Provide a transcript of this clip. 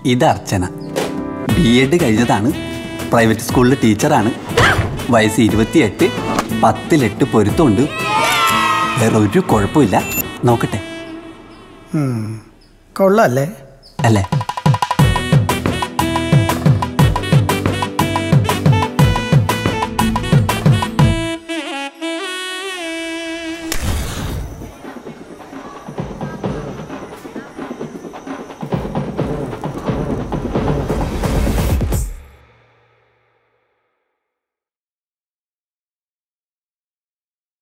ഇത് അർച്ചന. B.Ed കഴിഞ്ഞതാണ്. Private സ്കൂളിൽ ടീച്ചറാണ്. വയസ്സ് 28. 10-8 പൊരുത്തമുണ്ട്. വേറെ ഒരു കുഴപ്പമില്ല. നോക്കട്ടെ. കൊള്ളാല്ലേ? അല്ലേ?